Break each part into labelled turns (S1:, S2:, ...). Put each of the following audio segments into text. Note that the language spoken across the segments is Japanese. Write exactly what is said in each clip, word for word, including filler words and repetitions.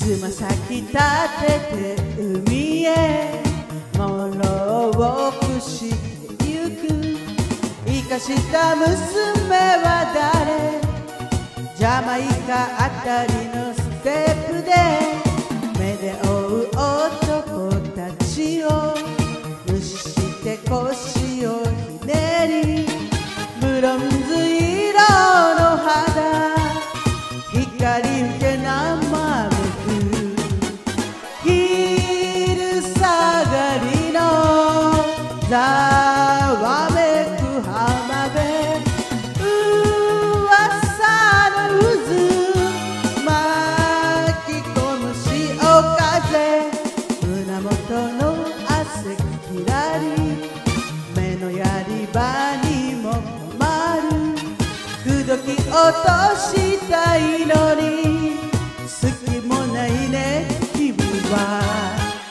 S1: つま先立てて海へ物をくしてゆく生かした娘は誰ジャマイカあたりのステップで目で追う男たちを無視して腰をひねりブロンズ色の肌光受け生めく昼下がりのざわめく浜辺噂の渦巻き込む潮風胸元の汗きらり目のやり場にも困る口説き落としたいのに好きもないね君は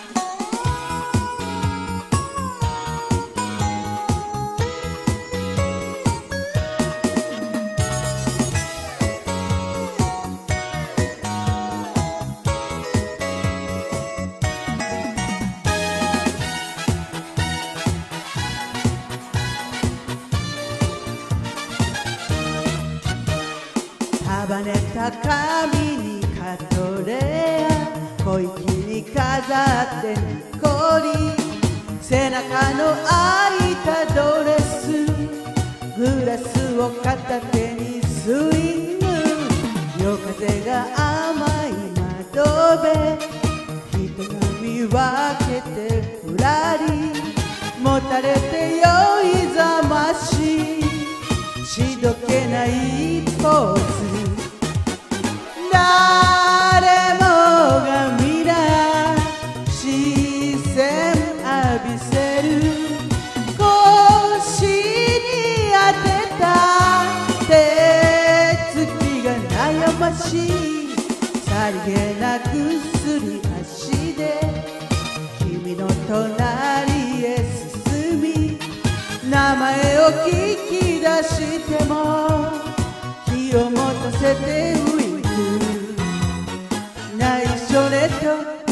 S1: 束ねた髪にカトレア小粋に飾ってにっこり背中の開いたドレスグラスを片手にスイング夜風が甘い窓辺人波分けてふらりもたれて酔いざまししどけないポーズ誰もが皆視線浴びせる腰に当てた手つきが悩ましいさりげなくすり足で君の隣へ進み名前を聞き出しても気を持たせてウインク内緒ねと